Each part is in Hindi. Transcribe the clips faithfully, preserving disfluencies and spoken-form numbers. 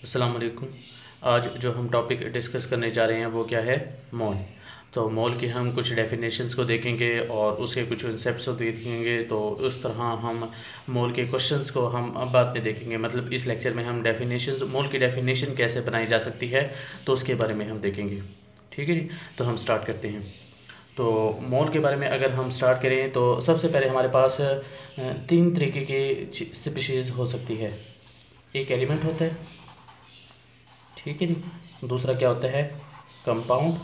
अस्सलाम वालेकुम। आज जो हम टॉपिक डिस्कस करने जा रहे हैं वो क्या है, मोल। तो मोल की हम कुछ डेफिनेशंस को देखेंगे और उसके कुछ कंसेप्ट्स को देखेंगे। तो उस तरह हम मोल के क्वेश्चंस को हम अब बाद में देखेंगे। मतलब इस लेक्चर में हम डेफिनेशंस, मोल की डेफिनेशन कैसे बनाई जा सकती है तो उसके बारे में हम देखेंगे। ठीक है जी, तो हम स्टार्ट करते हैं। तो मोल के बारे में अगर हम स्टार्ट करें तो सबसे पहले हमारे पास अ, तीन तरीके की स्पीशीज़ हो सकती है। एक एलिमेंट होता है, ठीक है जी। दूसरा क्या होता है, कंपाउंड।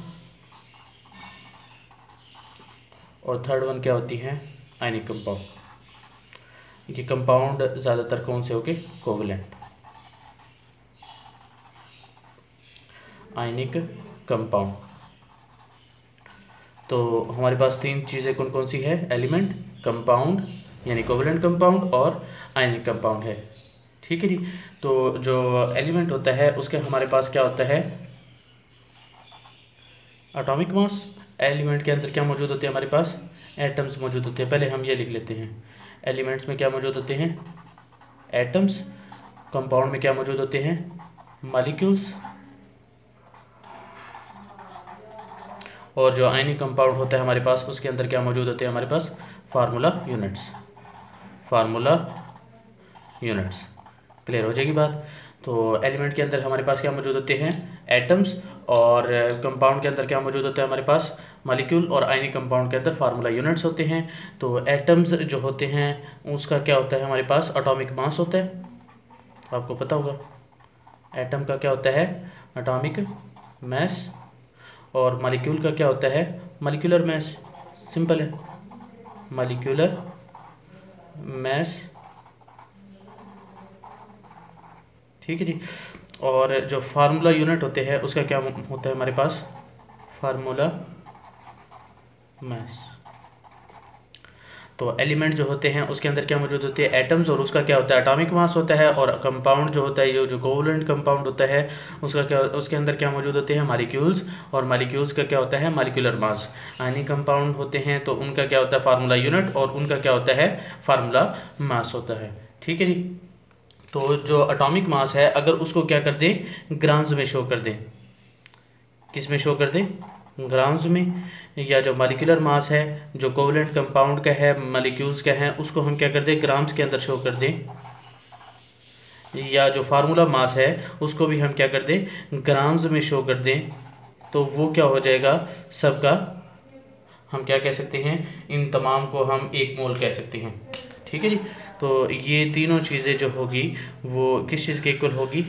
और थर्ड वन क्या होती है, आयनिक कंपाउंड। ये कंपाउंड ज़्यादातर कौन से होंगे, कोवलेंट आयनिक कंपाउंड। तो हमारे पास तीन चीज़ें कौन कौन सी है, एलिमेंट, कंपाउंड यानी कोवलेंट कंपाउंड और आयनिक कंपाउंड है। ठीक है जी। तो जो एलिमेंट होता है उसके हमारे पास क्या होता है, एटॉमिक मास। एलिमेंट के अंदर क्या मौजूद होते हैं, हमारे पास एटम्स मौजूद होते हैं। पहले हम ये लिख लेते हैं, एलिमेंट्स में क्या मौजूद होते हैं, एटम्स। कंपाउंड में क्या मौजूद होते हैं, मॉलिक्यूल्स। और जो आयनिक कंपाउंड होता है हमारे पास उसके अंदर क्या मौजूद होते हैं, हमारे पास formula units. Formula units clear हो जाएगी बात। तो एलिमेंट के अंदर हमारे पास क्या मौजूद होते हैं, एटम्स। और कंपाउंड के अंदर क्या मौजूद होता है, हमारे पास मॉलिक्यूल। और आयनिक कंपाउंड के अंदर फार्मूला यूनिट्स होते हैं। तो एटम्स जो होते हैं उसका क्या होता है, हमारे पास एटॉमिक मास होता है, आपको पता होगा। एटम का क्या होता है, एटॉमिक मास। और मॉलिक्यूल का क्या होता है, मॉलिक्यूलर मास। सिंपल है, मॉलिक्यूलर मास। ठीक है जी। और जो फार्मूला यूनिट होते हैं उसका क्या होता है, हमारे पास फार्मूला मास। तो एलिमेंट जो होते हैं उसके अंदर क्या मौजूद होती है, एटम्स। और उसका क्या होता है, एटॉमिक मास होता है। और कंपाउंड जो होता है, ये जो कोवलेंट कंपाउंड होता है उसका क्या, उसके अंदर क्या मौजूद होते हैं, मॉलिक्यूल्स। और मॉलिक्यूल्स का क्या होता है, मॉलिक्यूलर मास। आयनिक कंपाउंड होते हैं तो उनका क्या होता है, फार्मूला यूनिट। और उनका क्या होता है, फार्मूला मास होता है। ठीक है जी। तो जो एटॉमिक मास है अगर उसको क्या कर दें, ग्राम्स में शो कर दें, किस में शो कर दें, ग्राम्स में। या जो मॉलिक्यूलर मास है जो कोवलेंट कंपाउंड का है, मॉलिक्यूल्स का है, उसको हम क्या कर दें, ग्राम्स के अंदर शो कर दें। या जो फार्मूला मास है उसको भी हम क्या कर दें, ग्राम्स में शो कर दें। तो वो क्या हो जाएगा, सबका हम क्या कह सकते हैं, इन तमाम को हम एक मोल कह सकते हैं। ठीक है जी। तो ये तीनों चीज़ें जो होगी वो किस चीज़ के इक्वल होगी,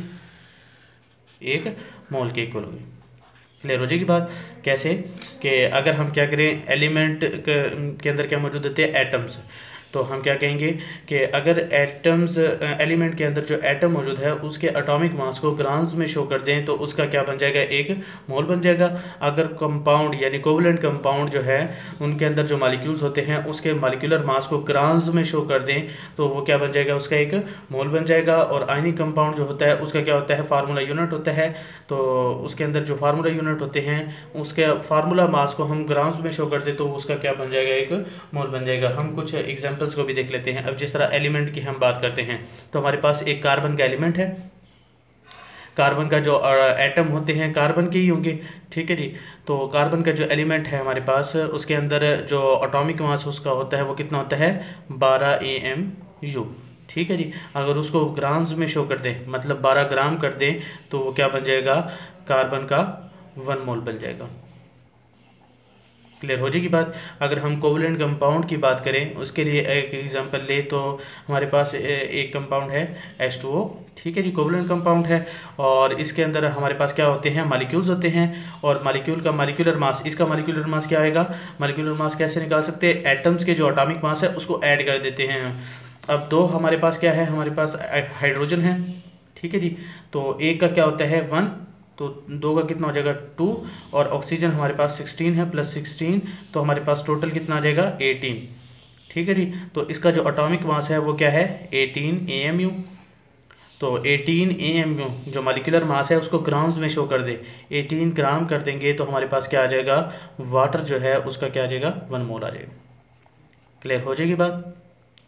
एक मोल के इक्वल होगी। क्लियर हो जाएगी बात। कैसे कि अगर हम क्या करें, एलिमेंट के अंदर क्या मौजूद होते हैं, एटम्स। तो हम क्या कहेंगे कि अगर एटम्स, एलिमेंट के अंदर जो एटम मौजूद है उसके एटॉमिक मास को ग्राम्स में शो कर दें तो उसका क्या बन जाएगा, एक मोल बन जाएगा। अगर कंपाउंड यानी कोवलेंट कंपाउंड जो है उनके अंदर जो मॉलिक्यूल्स होते हैं उसके मॉलिक्यूलर मास को ग्राम्स में शो कर दें तो वो क्या बन जाएगा, उसका एक मोल बन जाएगा। और आयनिक कंपाउंड जो होता है उसका क्या होता है, फार्मूला यूनिट होता है। तो उसके अंदर जो फार्मूला यूनिट होते हैं उसके फार्मूला मास को हम ग्राम्स में शो कर दे तो उसका क्या बन जाएगा, एक मोल बन जाएगा। हम कुछ एग्जांपल्स को भी देख लेते हैं। अब जिस तरह एलिमेंट की हम बात करते हैं तो हमारे पास एक कार्बन का एलिमेंट है। कार्बन का जो एटम होते हैं कार्बन के ही होंगे। ठीक है जी। तो कार्बन का जो एलिमेंट है हमारे पास उसके अंदर जो एटॉमिक मास उसका होता है वो कितना होता है, बारह ए एम यू। ठीक है जी। अगर उसको ग्राम्स में शो कर दें, मतलब बारह ग्राम कर दें तो वो क्या बन जाएगा, कार्बन का वन मोल बन जाएगा। क्लियर हो जाएगी बात। अगर हम कोवलेंट कंपाउंड की बात करें उसके लिए एक एग्जांपल ले तो हमारे पास एक कंपाउंड है एच टू ओ। ठीक है जी, कोवलेंट कंपाउंड है। और इसके अंदर हमारे पास क्या होते हैं, मॉलिक्यूल्स होते हैं। और मॉलिक्यूल का मॉलिक्यूलर मास, इसका मॉलिक्यूलर मास क्या आएगा, मॉलिक्यूलर मास कैसे निकाल सकते हैं, एटम्स के जो एटॉमिक मास है उसको ऐड कर देते हैं। अब दो हमारे पास क्या है, हमारे पास हाइड्रोजन है। ठीक है जी। तो एक का क्या होता है, वन। तो दो का कितना हो जाएगा, टू। और ऑक्सीजन हमारे पास सिक्सटीन है, प्लस सिक्सटीन तो हमारे पास टोटल कितना आ जाएगा, एटीन। ठीक है जी। तो इसका जो एटॉमिक मास है वो क्या है, एटीन ए एम यू। तो एटीन ए एम यू जो मॉलिक्यूलर मास है उसको ग्राम्स में शो कर दे, एटीन ग्राम कर देंगे तो हमारे पास क्या आ जाएगा, वाटर जो है उसका क्या आ जाएगा, वन मोल आ जाएगा। क्लियर हो जाएगी बात।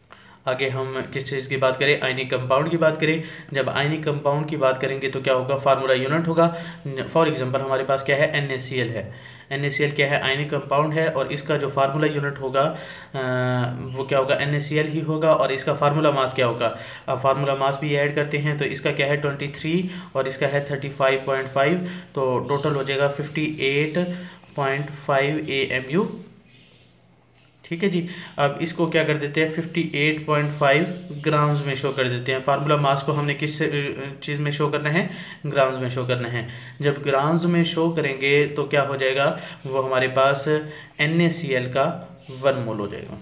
आगे हम किस चीज़ की बात करें, आयनिक कंपाउंड की बात करें। जब आयनिक कंपाउंड की बात करेंगे तो क्या होगा, फार्मूला यूनिट होगा। फॉर एग्जांपल हमारे पास क्या है, एन ए सी एल है। एन ए सी एल क्या है, आयनिक कंपाउंड है, और इसका जो फार्मूला यूनिट होगा वो क्या होगा, एन ए सी एल ही होगा। और इसका फार्मूला मास क्या होगा, अब फार्मूला मास भी ऐड करते हैं तो इसका क्या है ट्वेंटी थ्री और इसका है थर्टी फाइव पॉइंट फाइव, तो टोटल हो जाएगा fifty eight point five A M U. ठीक है जी। अब इसको क्या कर देते हैं, fifty eight point five grams में शो कर देते हैं। फार्मूला मास को हमने किस चीज़ में शो करना है, ग्राम्स में शो करना है। जब ग्राम्स में शो करेंगे तो क्या हो जाएगा, वो हमारे पास एन ए सी एल का वन मोल हो जाएगा।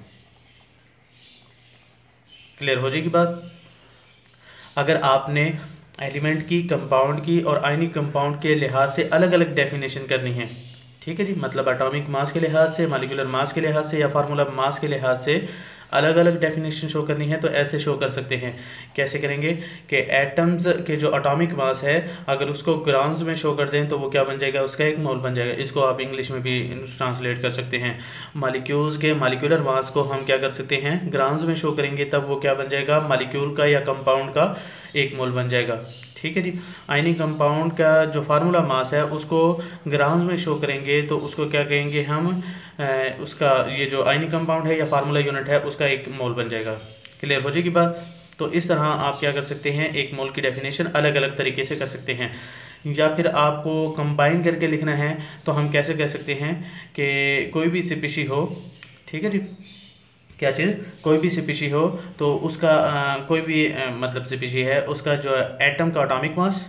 क्लियर हो जाएगी बात। अगर आपने एलिमेंट की, कंपाउंड की और आयनिक कंपाउंड के लिहाज से अलग अलग डेफिनेशन करनी है, ठीक है जी, मतलब एटॉमिक मास के लिहाज से, मॉलिक्यूलर मास के लिहाज से या फार्मूला मास के लिहाज से अलग अलग डेफिनेशन शो करनी है, तो ऐसे शो कर सकते हैं। कैसे करेंगे कि एटम्स के जो एटॉमिक मास है अगर उसको ग्राम्स में शो कर दें तो वो क्या बन जाएगा, उसका एक मोल बन जाएगा। इसको आप इंग्लिश में भी ट्रांसलेट कर सकते हैं। मॉलिक्यूल्स के मॉलिक्यूलर मास को हम क्या कर सकते हैं, ग्राम्स में शो करेंगे, तब वो क्या बन जाएगा, मॉलिक्यूल का या कंपाउंड का एक मोल बन जाएगा। ठीक है जी। आयनिक कंपाउंड का जो फार्मूला मास है उसको ग्राम्स में शो करेंगे तो उसको क्या कहेंगे हम, उसका ये जो आयनिक कंपाउंड है या फार्मूला यूनिट है उसका एक मोल बन जाएगा। क्लियर हो जाएगी बात। तो इस तरह आप क्या कर सकते हैं, एक मोल की डेफिनेशन अलग अलग तरीके से कर सकते हैं। या फिर आपको कंबाइन करके लिखना है तो हम कैसे कह सकते हैं कि कोई भी स्पीशी हो, ठीक है जी, क्या चीज़, कोई भी स्पीशी हो तो उसका आ, कोई भी आ, मतलब स्पीशी है उसका जो एटम का atomic mass,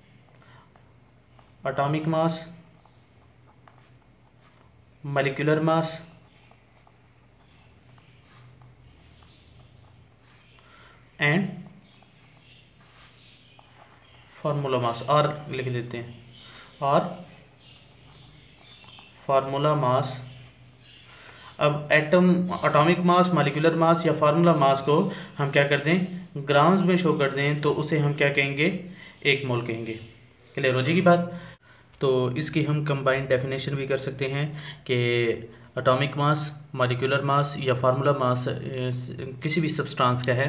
atomic mass, molecular mass and formula mass, और लिख देते हैं, और फार्मूला मास। अब atom, atomic mass, molecular mass या फार्मूला मास को हम क्या कर दें, ग्राम्स में शो कर दें तो उसे हम क्या कहेंगे, एक मोल कहेंगे। क्लियर हो जाएगी बात। तो इसकी हम कंबाइंड डेफिनेशन भी कर सकते हैं कि एटॉमिक मास, मॉलिक्यूलर मास या फार्मूला मास किसी भी सब्सटेंस का है,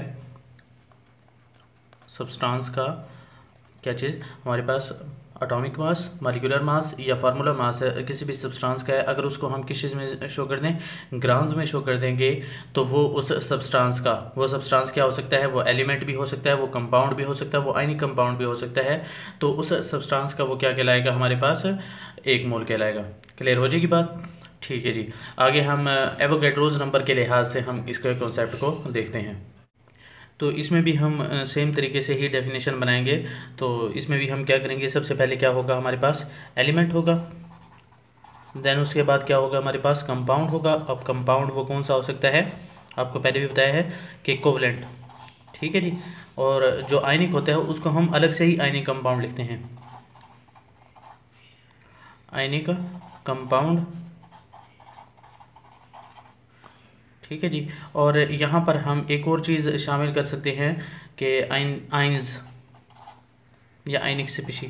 सब्सटेंस का क्या चीज़ हमारे पास एटॉमिक मास, मॉलिक्यूलर मास या फार्मूला मास है, किसी भी सब्सटेंस का है, अगर उसको हम किस चीज़ में शो कर दें, ग्राम्स में शो कर देंगे तो वो उस सब्सटेंस का, वो सब्सटेंस क्या हो सकता है, वो एलिमेंट भी हो सकता है, वो कंपाउंड भी हो सकता है, वो आयनिक कंपाउंड भी हो सकता है, तो उस सब्सटेंस का वो क्या कहलाएगा, हमारे पास एक मोल कहलाएगा। क्लियर हो जाएगी बात। ठीक है जी। आगे हम एवोगैड्रोस नंबर के लिहाज से हम इसके कॉन्सेप्ट को देखते हैं। तो इसमें भी हम सेम तरीके से ही डेफिनेशन बनाएंगे। तो इसमें भी हम क्या करेंगे, सबसे पहले क्या होगा, हमारे पास एलिमेंट होगा, देन उसके बाद क्या होगा, हमारे पास कंपाउंड होगा। अब कंपाउंड वो कौन सा हो सकता है, आपको पहले भी बताया है कि कोवलेंट, ठीक है जी। और जो आयनिक होता है उसको हम अलग से ही आयनिक कंपाउंड लिखते हैं, आयनिक कंपाउंड, ठीक है जी। और यहाँ पर हम एक और चीज़ शामिल कर सकते हैं कि आइन आइंस या आयनिक स्पीशी,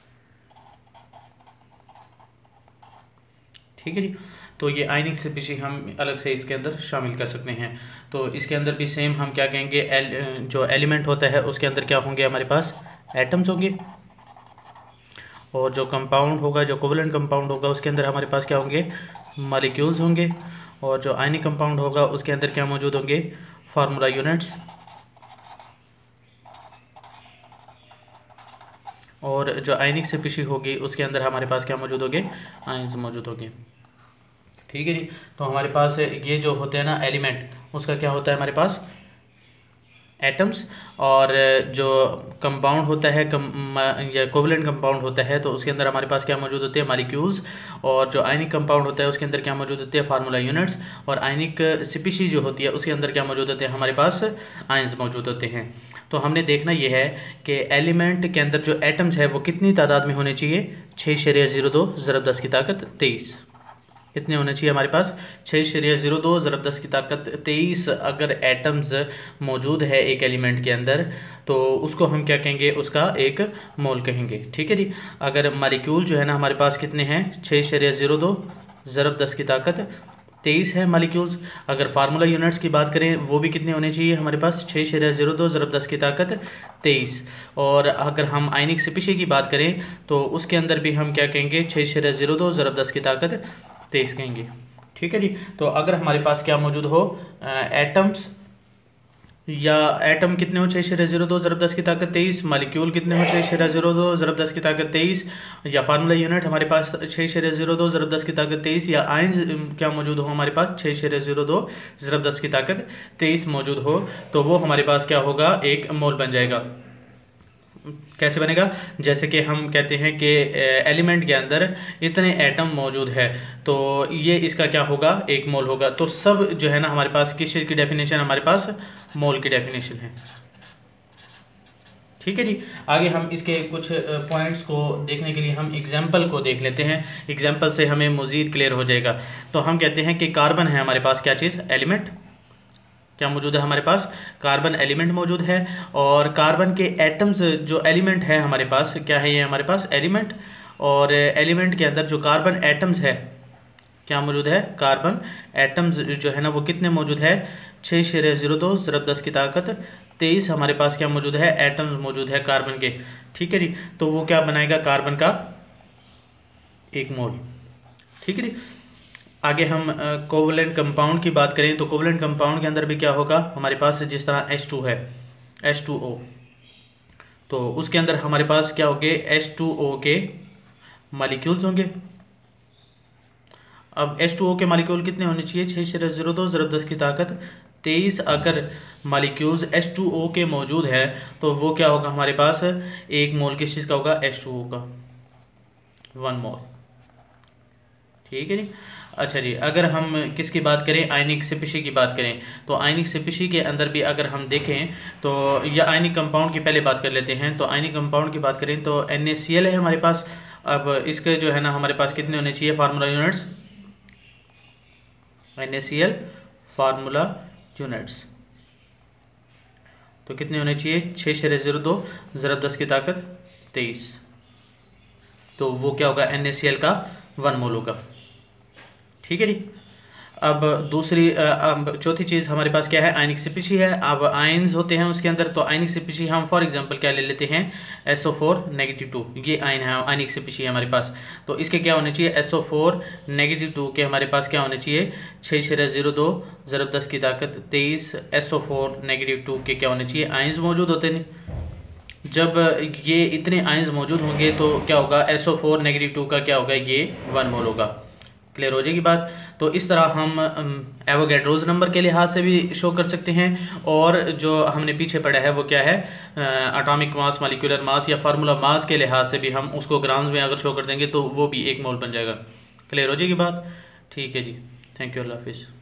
ठीक है जी। तो ये आयनिक स्पीशी हम अलग से इसके अंदर शामिल कर सकते हैं। तो इसके अंदर भी सेम हम क्या कहेंगे, एल, जो एलिमेंट होता है उसके अंदर क्या होंगे, हमारे पास एटम्स होंगे, और जो कंपाउंड होगा, जो कोवलेंट कंपाउंड होगा उसके अंदर हमारे पास क्या होंगे, मॉलिक्यूल्स होंगे, और जो आयनिक कंपाउंड होगा उसके अंदर क्या मौजूद होंगे, फार्मूला यूनिट्स, और जो आयनिक स्पीशी होगी उसके अंदर हमारे पास क्या मौजूद होंगे, आयंस मौजूद होंगे। ठीक है जी। तो हमारे पास ये जो होते हैं ना एलिमेंट, उसका क्या होता है, हमारे पास एटम्स, और जो कंपाउंड होता है कम, या कोवलेंट कंपाउंड होता है तो उसके अंदर हमारे पास क्या मौजूद होते हैं, मॉलिक्यूल्स, और जो आयनिक कंपाउंड होता है उसके अंदर क्या मौजूद होते हैं, फार्मूला यूनिट्स, और आयनिक स्पीशी जो होती है उसके अंदर क्या मौजूद होते हैं, हमारे पास आयंस मौजूद होते हैं। तो हमने देखना ये है कि एलिमेंट के अंदर जो एटम्स है वो कितनी तादाद में होने चाहिए, छः शरिया जीरो दो ज़रब दस की ताकत तेईस, कितने होने चाहिए हमारे पास, छः शरिया जीरो दो ज़रब दस की ताकत तेईस अगर एटम्स मौजूद है एक एलिमेंट के अंदर तो उसको हम क्या कहेंगे, उसका एक मोल कहेंगे। ठीक है जी। अगर मॉलिक्यूल जो है ना हमारे पास कितने हैं, छः शरिया जीरो दो ज़रब दस की ताकत तेईस है मालिक्यूल्स। अगर फार्मूला यूनिट्स की बात करें वो भी कितने होने चाहिए हमारे पास, छः शरीर जीरो दो ज़रब दस की ताकत तेईस। और अगर हम आयनिक स्पीशी की बात करें तो उसके अंदर भी हम क्या कहेंगे, छः शरीर जीरो दो ज़रब दस की ताकत तेईस कहेंगे। ठीक है जी। तो अगर हमारे पास क्या मौजूद हो, एटम्स या एटम कितने हो, छः शरीर जीरो दो ज़रब दस की ताकत तेईस, मालिक्यूल कितने हो, छः शरीर जीरो दो ज़रब दस की ताकत तेईस, या फार्मूला यूनिट हमारे पास छः शरीर जीरो दो ज़रब दस की ताकत तेईस, या आयंस क्या मौजूद हो हमारे पास, छः शरीर जीरो दो ज़रब दस की ताकत तेईस मौजूद हो, तो वो हमारे पास क्या होगा, एक मोल बन जाएगा। कैसे बनेगा, जैसे कि हम कहते हैं कि एलिमेंट के अंदर इतने एटम मौजूद है तो ये इसका क्या होगा, एक मोल होगा। तो सब जो है ना हमारे पास किस चीज़ की डेफिनेशन, हमारे पास मोल की डेफिनेशन है। ठीक है जी। आगे हम इसके कुछ पॉइंट्स को देखने के लिए हम एग्जाम्पल को देख लेते हैं, एग्जाम्पल से हमें मज़ीद क्लियर हो जाएगा। तो हम कहते हैं कि कार्बन है हमारे पास क्या चीज़, एलिमेंट क्या मौजूद है हमारे पास, कार्बन एलिमेंट मौजूद है। और कार्बन के एटम्स जो एलिमेंट है हमारे पास, क्या है ये हमारे पास एलिमेंट, और एलिमेंट के अंदर जो कार्बन एटम्स है क्या मौजूद है, कार्बन एटम्स जो है ना वो कितने मौजूद है, छः शरीर जीरो दो ज़रब दस की ताकत तेईस हमारे पास क्या मौजूद है, एटम्स मौजूद है कार्बन के। ठीक है जी। तो वो क्या बनाएगा, कार्बन का एक मोल। ठीक है जी। आगे हम कोवलेंट कंपाउंड की बात करें तो कोवलेंट कंपाउंड के अंदर भी क्या होगा हमारे पास, जिस तरह एच टू है, एच टू ओ, तो उसके अंदर हमारे पास क्या होंगे, एच टू ओ के मालिक्यूल्स होंगे। अब एच टू ओ के मालिक्यूल कितने होने चाहिए, छः शरीर जीरो दो ज़रब दस की ताकत तेईस। अगर मालिक्यूल्स एच टू ओ के मौजूद है तो वो क्या होगा हमारे पास, एक मोल किस चीज़ का होगा, एच टू ओ का, वन मोल। ठीक है जी। अच्छा जी। अगर हम किसकी बात करें, आयनिक स्पीशी की बात करें तो आयनिक स्पीशी के अंदर भी अगर हम देखें तो, या आयनिक कंपाउंड की पहले बात कर लेते हैं। तो आयनिक कंपाउंड की बात करें तो एन ए सी एल है हमारे पास। अब इसके जो है ना हमारे पास कितने होने चाहिए formula units, N A C L formula units तो कितने होने चाहिए, छः शरीर जीरो दो ज़रब दस की ताकत तेईस, तो वो क्या होगा, एन ए सी एल का वन मोल होगा। ठीक है जी। अब दूसरी अब चौथी चीज़ हमारे पास क्या है, आयनिक स्पीशी है। अब आयन्स होते हैं उसके अंदर, तो आयनिक स्पीशी हम फॉर एग्जांपल क्या ले लेते हैं, S O four negative two, ये आयन है आयनिक स्पीशी है हमारे पास। तो इसके क्या होने चाहिए, S O four negative two के हमारे पास क्या होने चाहिए, छः शरीर जीरो दो ज़रब दस की ताकत तेईस, S O four negative two के क्या होने चाहिए, आयन्स मौजूद होते हैं। जब ये इतने आयन्स मौजूद होंगे तो क्या होगा, S O four negative two का क्या होगा, ये वन मोल होगा। क्लियर हो जाएगी बात। तो इस तरह हम एवोगैड्रोज नंबर के लिहाज से भी शो कर सकते हैं, और जो हमने पीछे पढ़ा है वो क्या है, एटॉमिक मास, मॉलिक्यूलर मास या फार्मूला मास के लिहाज से भी हम उसको ग्राम्स में अगर शो कर देंगे तो वो भी एक मोल बन जाएगा। क्लियर हो जाएगी बात। ठीक है जी। थैंक यू, अल्लाह हाफिज़।